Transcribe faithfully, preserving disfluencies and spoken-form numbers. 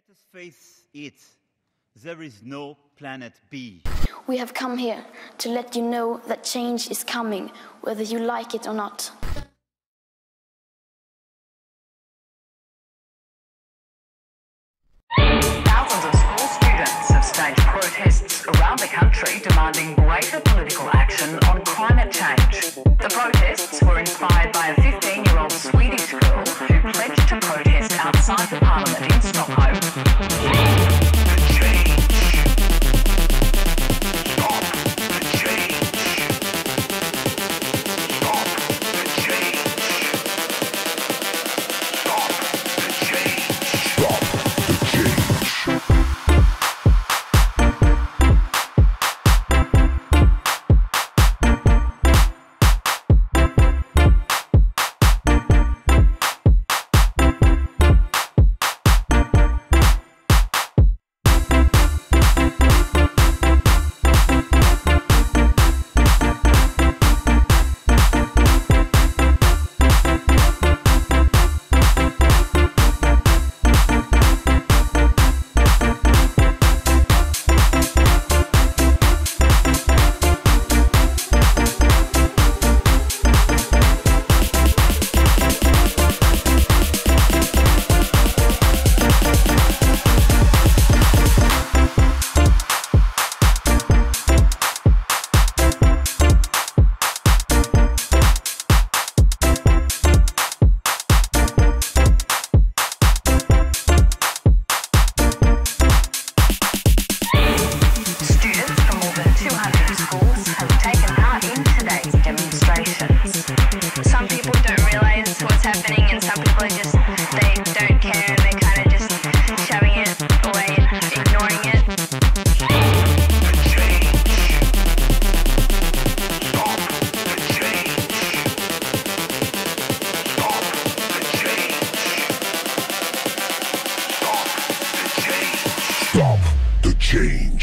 Let us face it, there is no planet B. We have come here to let you know that change is coming, whether you like it or not. Thousands of school students have staged protests around the country demanding greater political action on climate change. The protests were inspired by a fifteen-year-old Swedish girl who pledged to protest outside the parliament in Stockholm. Some people don't realise what's happening, and some people are just, they don't care, and they're kind of just shoving it away and ignoring it. Stop the change.